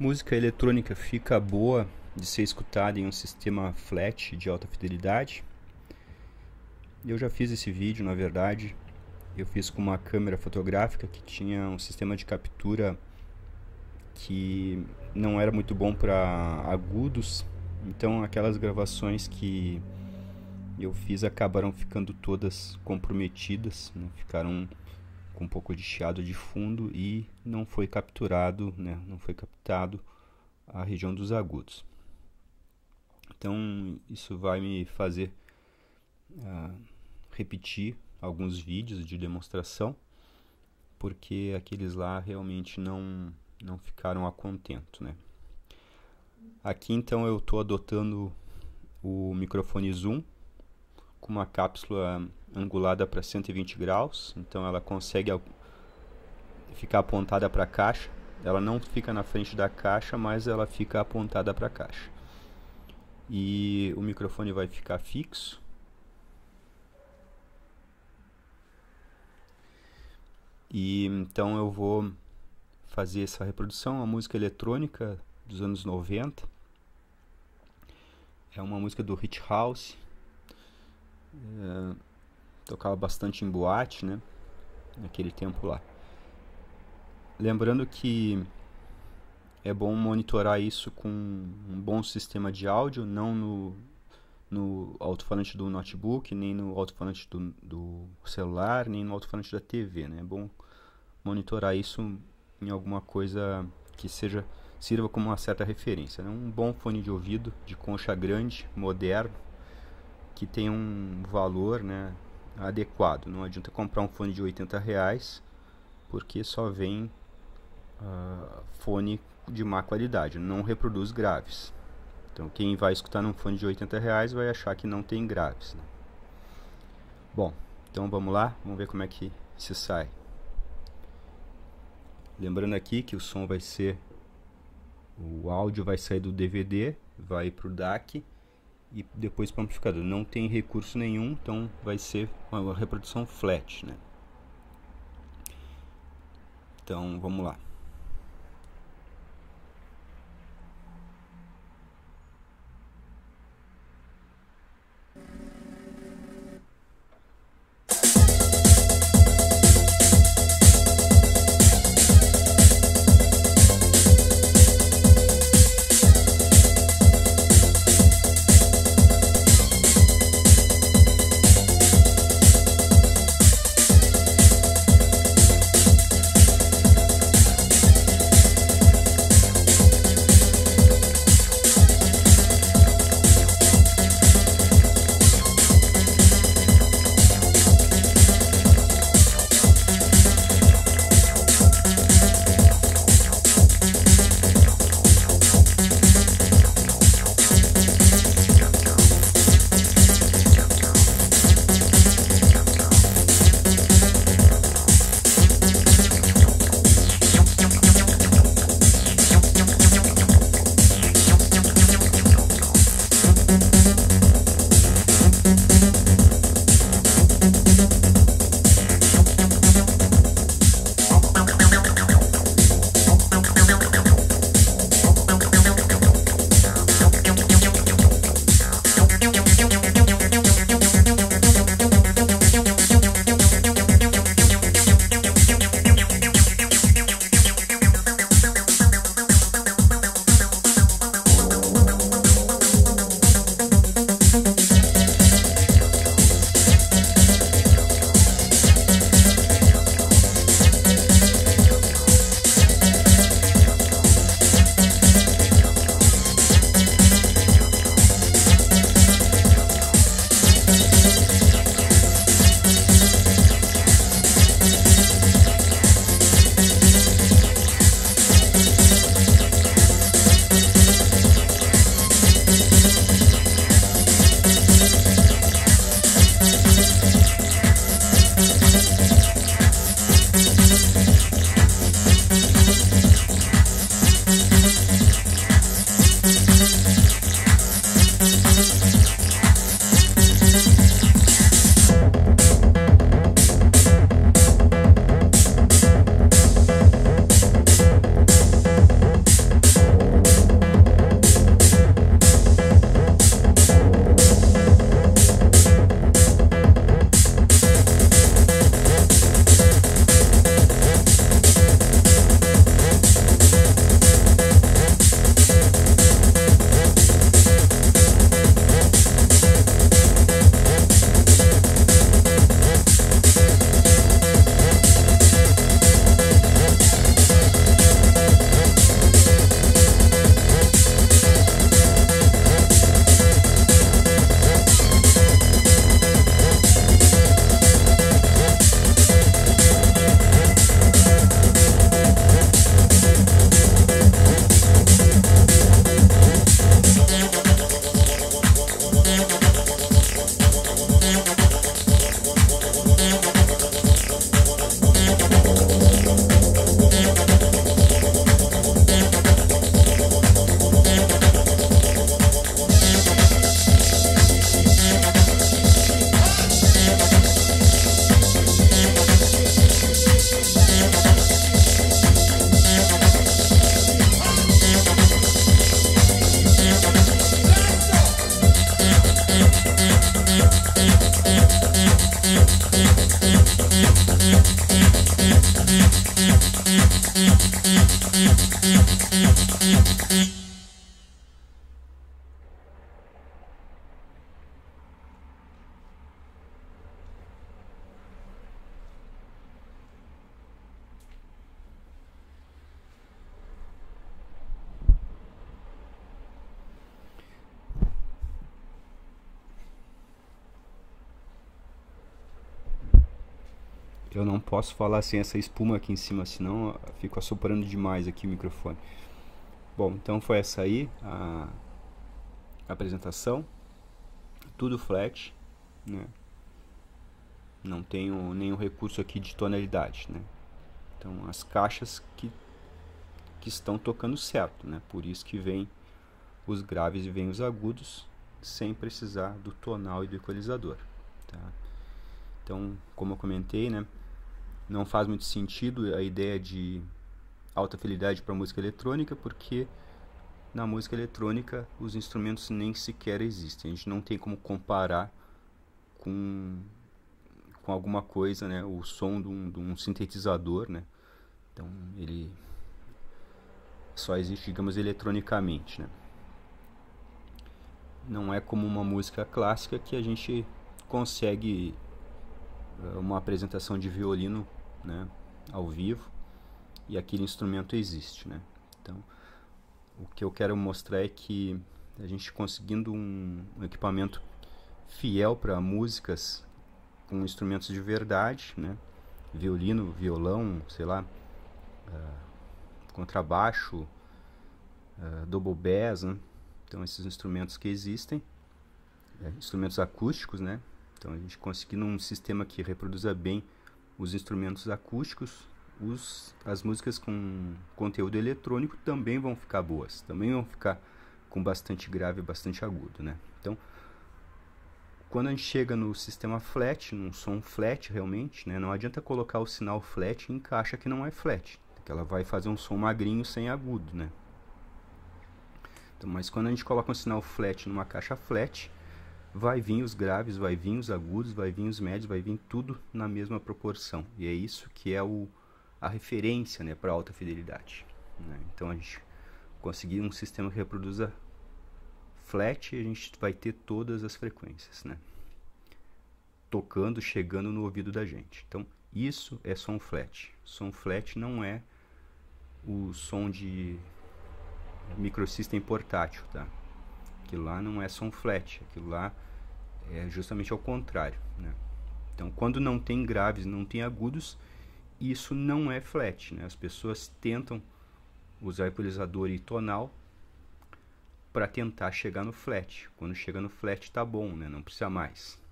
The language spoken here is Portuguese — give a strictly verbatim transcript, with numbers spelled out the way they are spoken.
Música eletrônica fica boa de ser escutada em um sistema flat de alta fidelidade. Eu já fiz esse vídeo, na verdade. Eu fiz com uma câmera fotográfica que tinha um sistema de captura que não era muito bom para agudos. Então aquelas gravações que eu fiz acabaram ficando todas comprometidas, né? Ficaram com um pouco de chiado de fundo e não foi capturado, né? Não foi captado a região dos agudos. Então isso vai me fazer uh, repetir alguns vídeos de demonstração, porque aqueles lá realmente não, não ficaram a contento, né? Aqui então eu estou adotando o microfone Zoom com uma cápsula angulada para cento e vinte graus, então ela consegue ficar apontada para a caixa. Ela não fica na frente da caixa, mas ela fica apontada para a caixa. E o microfone vai ficar fixo. E então eu vou fazer essa reprodução, uma música eletrônica dos anos noventa. É uma música do Hit House. É, tocava bastante em boate, né? Naquele tempo lá. Lembrando que é bom monitorar isso com um bom sistema de áudio, não no, no alto-falante do notebook, nem no alto-falante do, do celular, nem no alto-falante da T V, né? É bom monitorar isso em alguma coisa que seja sirva como uma certa referência, né? Um bom fone de ouvido de concha grande, moderno, que tem um valor, né, adequado. Não adianta comprar um fone de oitenta reais, porque só vem uh, fone de má qualidade, não reproduz graves. Então quem vai escutar num fone de oitenta reais vai achar que não tem graves, né? Bom, então vamos lá, vamos ver como é que se sai. Lembrando aqui que o som vai ser, o áudio vai sair do D V D, vai para o D A C e depois para o amplificador. Não tem recurso nenhum, então vai ser uma reprodução flat, né? Então vamos lá. Eu não posso falar sem essa espuma aqui em cima, senão eu fico assoprando demais aqui o microfone. Bom, então foi essa aí a apresentação. Tudo flat, né? Não tenho nenhum recurso aqui de tonalidade, né? Então as caixas que, que estão tocando certo, né? Por isso que vem os graves e vem os agudos, sem precisar do tonal e do equalizador, tá? Então, como eu comentei, né? Não faz muito sentido a ideia de alta fidelidade para música eletrônica, porque na música eletrônica os instrumentos nem sequer existem. A gente não tem como comparar com, com alguma coisa, né? O som de um, de um sintetizador, né? Então ele só existe, digamos, eletronicamente, né? Não é como uma música clássica que a gente consegue uma apresentação de violino, né, ao vivo, e aquele instrumento existe, né? Então, o que eu quero mostrar é que a gente conseguindo um, um equipamento fiel para músicas com instrumentos de verdade, né? Violino, violão, sei lá, uh, contrabaixo, uh, double bass, né? Então, esses instrumentos que existem, é, instrumentos acústicos, né? Então, a gente conseguindo um sistema que reproduza bem os instrumentos acústicos, os, as músicas com conteúdo eletrônico também vão ficar boas, também vão ficar com bastante grave e bastante agudo, né? Então, quando a gente chega no sistema flat, num som flat realmente, né? Não adianta colocar o sinal flat em caixa que não é flat, porque ela vai fazer um som magrinho sem agudo, né? Então, mas quando a gente coloca um sinal flat numa caixa flat, vai vir os graves, vai vir os agudos, vai vir os médios, vai vir tudo na mesma proporção. E é isso que é o, a referência, né, para alta fidelidade, né? Então a gente conseguir um sistema que reproduza flat, a gente vai ter todas as frequências, né, tocando, chegando no ouvido da gente. Então isso é som flat. Som flat não é o som de microsystem portátil, tá? Aquilo lá não é som flat, aquilo lá é justamente ao contrário, né? Então, quando não tem graves, não tem agudos, isso não é flat, né? As pessoas tentam usar equalizador e tonal para tentar chegar no flat. Quando chega no flat tá bom, né? Não precisa mais.